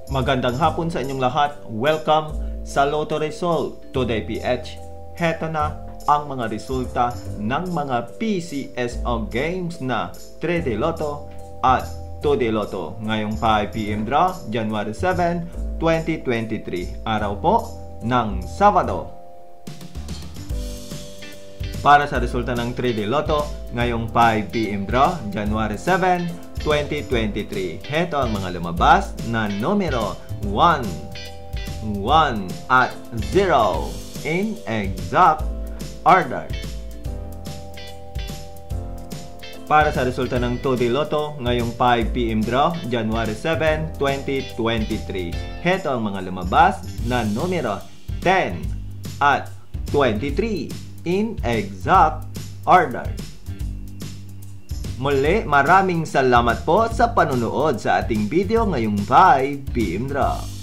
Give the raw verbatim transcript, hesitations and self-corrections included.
Magandang hapon sa inyong lahat. Welcome sa Lotto Result Today P H. Heto na ang mga resulta ng mga P C S O games na three day Lotto at two day Lotto ngayong five p m draw, January seven, twenty twenty-three. Araw po ng Sabado. Para sa resulta ng three day Lotto ngayong five p m draw, January seven, twenty twenty-three. Heto ang mga lumabas na numero one, one at zero in exact order. Para sa resulta ng two day Lotto ngayong five p m draw, January seven, twenty twenty-three. Heto ang mga lumabas na numero ten at twenty-three in exact order. Muli, maraming salamat po sa panunood sa ating video ngayong five p m draw.